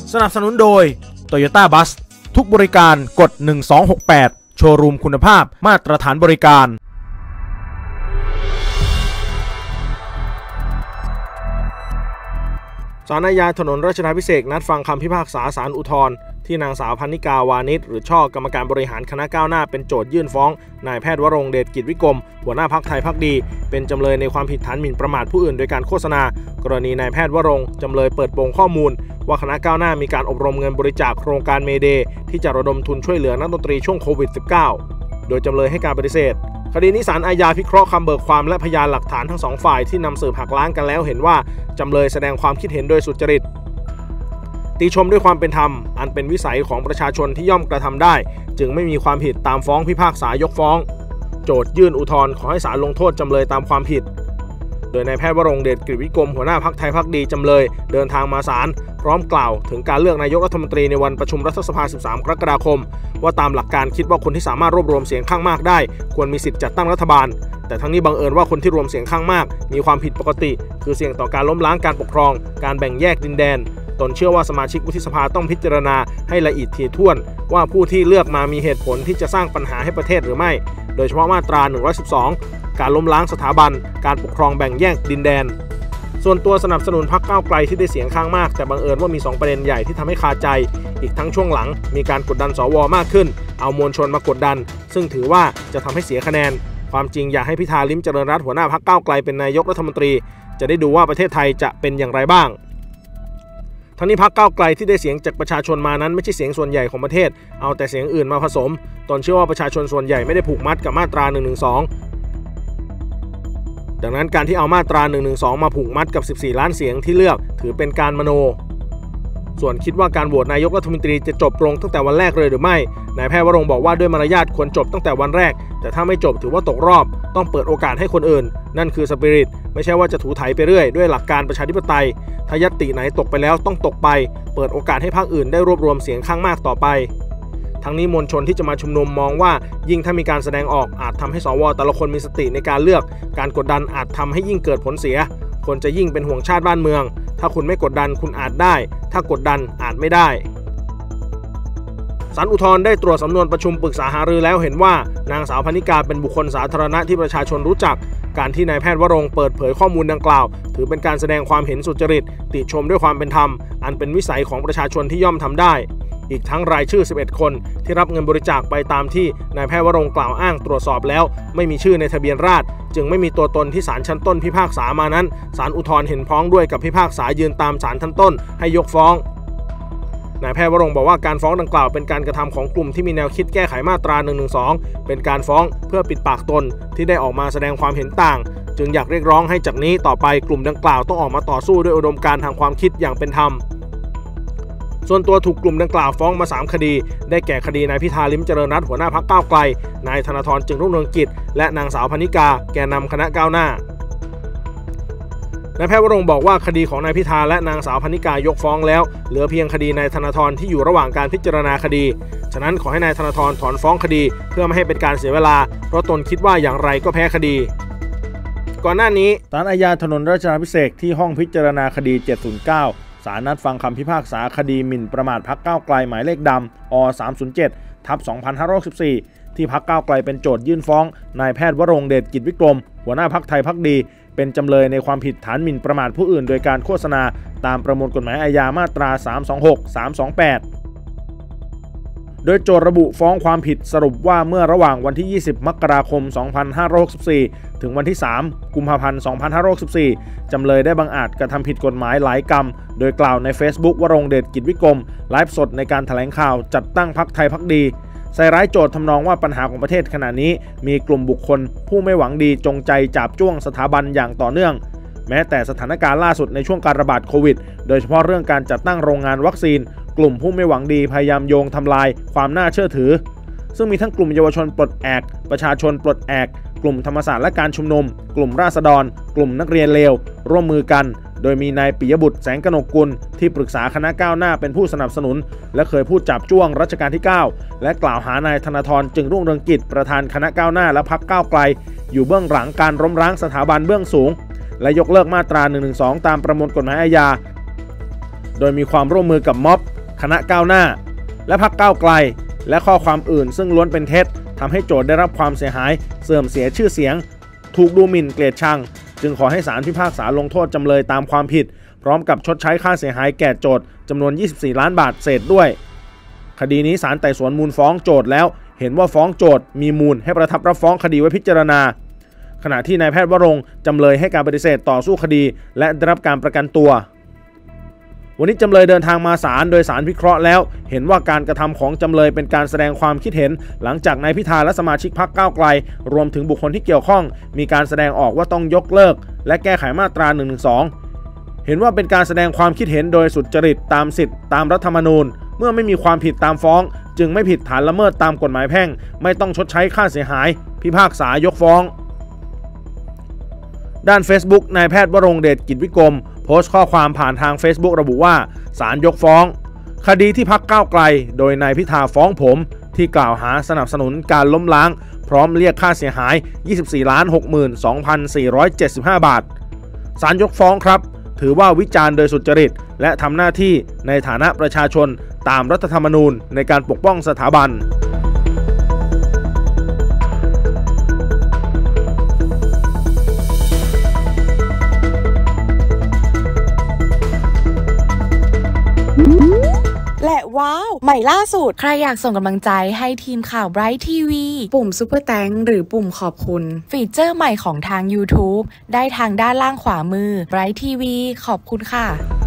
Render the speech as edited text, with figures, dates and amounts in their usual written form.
สนับสนุนโดย Toyota Bus ทุกบริการกด1268โชว์รูมคุณภาพมาตรฐานบริการศาลอาญาถนนรัชดาภิเษกนัดฟังคำพิพากษาศาลอุทธรณ์ที่นางสาวพันนิกาวานิชหรือช่อกรรมการบริหารคณะก้าวหน้าเป็นโจทยื่นฟ้องนายแพทย์วรงค์เดชกิจวิกรมหัวหน้าพรรคไทยพรรคดีเป็นจำเลยในความผิดฐานหมิ่นประมาทผู้อื่นโดยการโฆษณากรณีนายแพทย์วรงค์จำเลยเปิดโปงข้อมูลว่าคณะก้าวหน้ามีการอบรมเงินบริจาคโครงการเมเดย์ที่จะระดมทุนช่วยเหลือนักดนตรีช่วงโควิด -19 โดยจำเลยให้การปฏิเสธคดีนี้ศาลอาญาพิเคราะห์คำเบิกความและพยานหลักฐานทั้งสองฝ่ายที่นำสืบหักล้างกันแล้วเห็นว่าจำเลยแสดงความคิดเห็นโดยสุจริตติชมด้วยความเป็นธรรมอันเป็นวิสัยของประชาชนที่ย่อมกระทำได้จึงไม่มีความผิดตามฟ้องพิพากษายกฟ้องโจทยื่นอุทธรณ์ขอให้ศาลลงโทษจำเลยตามความผิดโดยนายแพทย์วรงค์เดชกิจวิกรมหัวหน้าพรรคไทยพรรคดีจำเลยเดินทางมาศาลพร้อมกล่าวถึงการเลือกนายกรัฐมนตรีในวันประชุมรัฐสภา 13 กรกฎาคมว่าตามหลักการคิดว่าคนที่สามารถรวบรวมเสียงข้างมากได้ควรมีสิทธิ์จัดตั้งรัฐบาลแต่ทั้งนี้บังเอิญว่าคนที่รวมเสียงข้างมากมีความผิดปกติคือเสี่ยงต่อการล้มล้างการปกครองการแบ่งแยกดินแดนตนเชื่อว่าสมาชิกวุฒิสภาต้องพิจารณาให้ละเอียดถี่ถ้วนว่าผู้ที่เลือกมามีเหตุผลที่จะสร้างปัญหาให้ประเทศหรือไม่โดยเฉพาะมาตรา 112 การล้มล้างสถาบันการปกครองแบ่งแยกดินแดนส่วนตัวสนับสนุนพรรคก้าวไกลที่ได้เสียงข้างมากแต่บังเอิญว่ามี2ประเด็นใหญ่ที่ทำให้คาใจอีกทั้งช่วงหลังมีการกดดันสวมากขึ้นเอามวลชนมากดดันซึ่งถือว่าจะทำให้เสียคะแนนความจริงอยากให้พิธาลิ้มเจริญรัตน์หัวหน้าพรรคก้าวไกลเป็นนายกรัฐมนตรีจะได้ดูว่าประเทศไทยจะเป็นอย่างไรบ้างทั้งนี้พรรคก้าวไกลที่ได้เสียงจากประชาชนมานั้นไม่ใช่เสียงส่วนใหญ่ของประเทศเอาแต่เสียงอื่นมาผสมตนเชื่อว่าประชาชนส่วนใหญ่ไม่ได้ผูกมัดกับมาตรา 112 ดังนั้นการที่เอามาตรา 112 มาผูกมัดกับ14ล้านเสียงที่เลือกถือเป็นการมโนส่วนคิดว่าการโหวตนายกรัฐมนตรีจะจบลงตั้งแต่วันแรกเลยหรือไม่นายแพทย์วรงค์บอกว่าด้วยมารยาทควรจบตั้งแต่วันแรกแต่ถ้าไม่จบถือว่าตกรอบต้องเปิดโอกาสให้คนอื่นนั่นคือสปิริตไม่ใช่ว่าจะถูไถไปเรื่อยด้วยหลักการประชาธิปไตยถ้าญัตติไหนตกไปแล้วต้องตกไปเปิดโอกาสให้พรรคอื่นได้รวบรวมเสียงข้างมากต่อไปทั้งนี้มวลชนที่จะมาชุมนุมมองว่ายิ่งถ้ามีการแสดงออกอาจทำให้สวแต่ละคนมีสติในการเลือกการกดดันอาจทำให้ยิ่งเกิดผลเสียคนจะยิ่งเป็นห่วงชาติบ้านเมืองถ้าคุณไม่กดดันคุณอาจได้ถ้ากดดันอาจไม่ได้ศาลอุทธรณ์ได้ตรวจสำนวนประชุมปรึกษาหารือแล้วเห็นว่านางสาวพันนิกาเป็นบุคคลสาธารณะที่ประชาชนรู้จักการที่นายแพทย์วรงค์เปิดเผยข้อมูลดังกล่าวถือเป็นการแสดงความเห็นสุจริตติชมด้วยความเป็นธรรมอันเป็นวิสัยของประชาชนที่ย่อมทำได้อีกทั้งรายชื่อ11คนที่รับเงินบริจาคไปตามที่นายแพทย์วรงค์กล่าวอ้างตรวจสอบแล้วไม่มีชื่อในทะเบียนราษฎรจึงไม่มีตัวตนที่ศาลชั้นต้นพิพากษามานั้นศาลอุทธรณ์เห็นพ้องด้วยกับพิพากษายืนตามศาลชั้นต้นให้ยกฟ้องนายแพทย์วรงค์บอกว่าการฟ้องดังกล่าวเป็นการกระทำของกลุ่มที่มีแนวคิดแก้ไขมาตรา 112 เป็นการฟ้องเพื่อปิดปากตนที่ได้ออกมาแสดงความเห็นต่างจึงอยากเรียกร้องให้จากนี้ต่อไปกลุ่มดังกล่าวต้องออกมาต่อสู้ด้วยอุดมการณ์ทางความคิดอย่างเป็นธรรมส่วนตัวถูกกลุ่มดังกล่าวฟ้องมา3คดีได้แก่คดีนายพิธาลิ้มเจริญรัตน์หัวหน้าพรรคก้าวไกลนายธนาธรจึงรุ่งเรืองกิจและนางสาวพันนิกาแกนนำคณะก้าวหน้านายแพทย์วรงค์บอกว่าคดีของนายพิธาและนางสาวพันนิกายกฟ้องแล้วเหลือเพียงคดีนายธนาธรที่อยู่ระหว่างการพิจารณาคดีฉะนั้นขอให้นายธนาธรถอนฟ้องคดีเพื่อไม่ให้เป็นการเสียเวลาเพราะตนคิดว่าอย่างไรก็แพ้คดีก่อนหน้านี้ศาลอาญาถนนรัชดาภิเษกที่ห้องพิจารณาคดี709ศาลนัดฟังคำพิพากษาคดีหมิ่นประมาทพรรคก้าวไกลหมายเลขดำอ 307/2564ที่พรรคก้าวไกลเป็นโจทยื่นฟ้องนายแพทย์วรงค์เดชกิจวิกรมหัวหน้าพรรคไทยพรรคดีเป็นจำเลยในความผิดฐานหมิ่นประมาทผู้อื่นโดยการโฆษณาตามประมวลกฎหมายอาญามาตรา 326 328โดยโจทย์ระบุฟ้องความผิดสรุปว่าเมื่อระหว่างวันที่ 20 มกราคม 2564 ถึงวันที่ 3 กุมภาพันธ์ 2564 จำเลยได้บังอาจกระทำผิดกฎหมายหลายกรรมโดยกล่าวใน Facebook วรงค์เดชกิจวิกรมไลฟ์สดในการแถลงข่าวจัดตั้งพรรคไทยพรรคดีใส่ร้ายโจทย์ทำนองว่าปัญหาของประเทศขณะนี้มีกลุ่มบุคคลผู้ไม่หวังดีจงใจจาบจ้วงสถาบันอย่างต่อเนื่องแม้แต่สถานการณ์ล่าสุดในช่วงการระบาดโควิดโดยเฉพาะเรื่องการจัดตั้งโรงงานวัคซีนกลุ่มผู้ไม่หวังดีพยายามโยงทำลายความน่าเชื่อถือซึ่งมีทั้งกลุ่มเยาวชนปลดแอกประชาชนปลดแอกกลุ่มธรรมศาสตร์และการชุมนุมกลุ่มราษฎรกลุ่มนักเรียนเลวร่วมมือกันโดยมีนายปิยบุตรแสงกนกกุลที่ปรึกษาคณะก้าวหน้าเป็นผู้สนับสนุนและเคยพูดจับจ้วงรัชกาลที่9และกล่าวหานายธนาธรจึงรุ่งเรืองกิจประธานคณะก้าวหน้าและพรรคก้าวไกลอยู่เบื้องหลังการล้มล้างสถาบันเบื้องสูงและยกเลิกมาตรา 112 ตามประมวลกฎหมายอาญาโดยมีความร่วมมือกับม็อบคณะก้าวหน้าและพรรคก้าวไกลและข้อความอื่นซึ่งล้วนเป็นเท็จทำให้โจทก์ได้รับความเสียหายเสื่อมเสียชื่อเสียงถูกดูหมิ่นเกลียดชังจึงขอให้ศาลพิพากษาลงโทษจำเลยตามความผิดพร้อมกับชดใช้ค่าเสียหายแก่โจทก์จำนวน24 ล้านบาทเศษด้วยคดีนี้ศาลไต่สวนมูลฟ้องโจทก์แล้วเห็นว่าฟ้องโจทก์มีมูลให้ประทับรับฟ้องคดีไว้พิจารณาขณะที่นายแพทย์วรงค์จำเลยให้การปฏิเสธต่อสู้คดีและได้รับการประกันตัววันนี้จำเลยเดินทางมาศาลโดยศาลวิเคราะห์แล้วเห็นว่าการกระทำของจำเลยเป็นการแสดงความคิดเห็นหลังจากนายพิธาและสมาชิกพรรคก้าวไกลรวมถึงบุคคลที่เกี่ยวข้องมีการแสดงออกว่าต้องยกเลิกและแก้ไขมาตรา 112 เห็นว่าเป็นการแสดงความคิดเห็นโดยสุจริตตามสิทธิตามรัฐธรรมนูญเมื่อไม่มีความผิดตามฟ้องจึงไม่ผิดฐานละเมิดตามกฎหมายแพ่งไม่ต้องชดใช้ค่าเสียหายพิพากษายกฟ้องด้าน Facebook นายแพทย์วรงค์เดชกิจวิกรมโพสต์ข้อความผ่านทาง Facebook ระบุว่าศาลยกฟ้องคดีที่พรรคก้าวไกลโดยนายพิธาฟ้องผมที่กล่าวหาสนับสนุนการล้มล้างพร้อมเรียกค่าเสียหาย 24,62,475 บาทศาลยกฟ้องครับถือว่าวิจารณ์โดยสุจริตและทำหน้าที่ในฐานะประชาชนตามรัฐธรรมนูญในการปกป้องสถาบันและว้าวใหม่ล่าสุดใครอยากส่งกำลังใจให้ทีมข่าว Bright TV ปุ่มซุปเปอร์แตงหรือปุ่มขอบคุณฟีเจอร์ใหม่ของทาง YouTube ได้ทางด้านล่างขวามือ Bright TV ขอบคุณค่ะ